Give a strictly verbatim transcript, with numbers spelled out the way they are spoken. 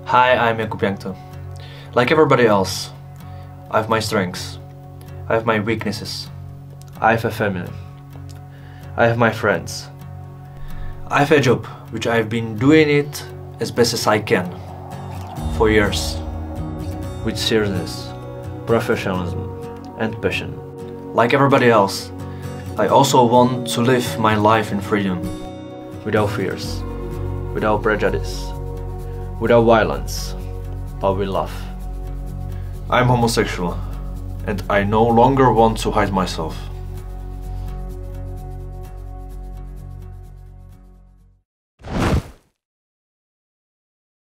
Hi, I'm Jakub Jankto. Like everybody else, I have my strengths, I have my weaknesses, I have a family, I have my friends, I have a job which I've been doing it as best as I can for years, with seriousness, professionalism and passion. Like everybody else, I also want to live my life in freedom, without fears, without prejudice, without violence, but with love. I'm homosexual, and I no longer want to hide myself.